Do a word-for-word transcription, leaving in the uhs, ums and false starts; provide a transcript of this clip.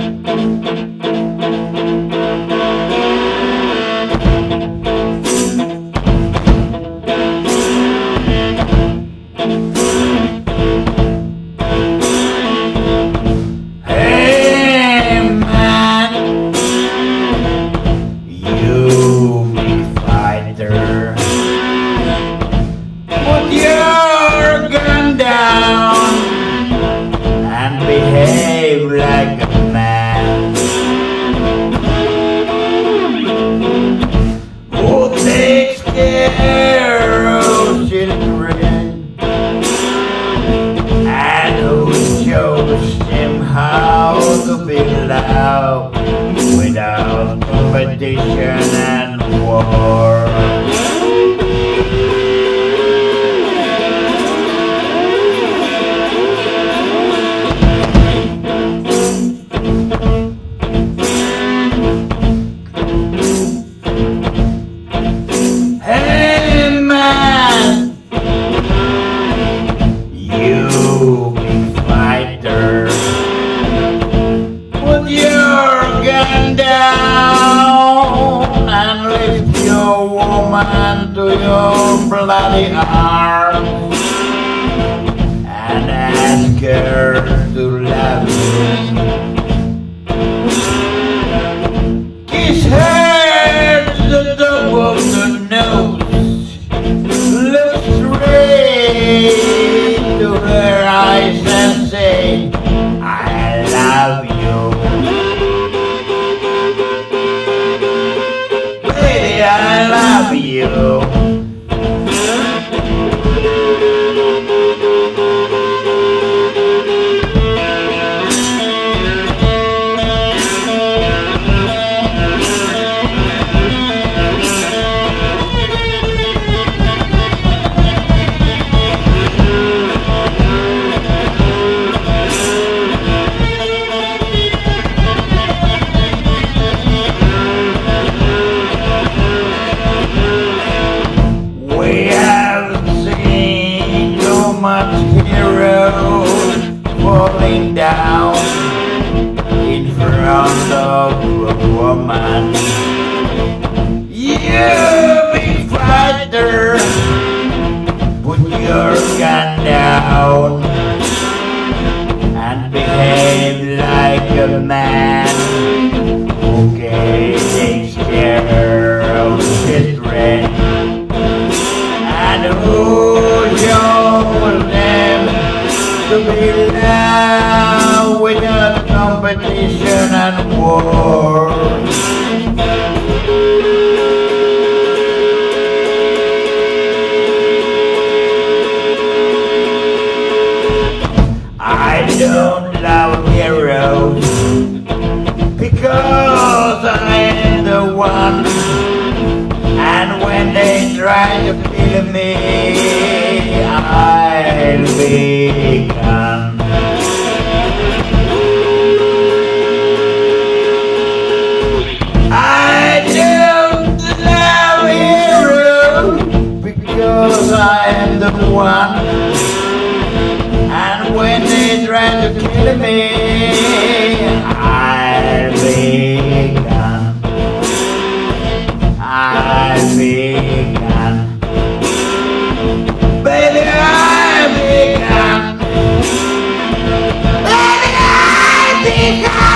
Put your gun down and behave like a man. Who takes care of children and who shows them how to be loved without competition and war. Hey man, you big fighter, put your gun down and lift your woman to your bloody arms and ask her to love you. Kiss her to the top of the nose. Look straight to her eyes and say, I love you. Baby, I love you. We have seen too much heroes falling down in front of a woman. You big fighter, put your gun down and behave like a man who takes care of children and who shows them to be loved without competition and war. I don't love heroes because I am the one, and when they try to kill me, I'll be gone. I don't love heroes because I am the one, and when they try to kill me, I'll be gone. I'll be gone. Baby, I'll be gone. Baby, I'll be gone.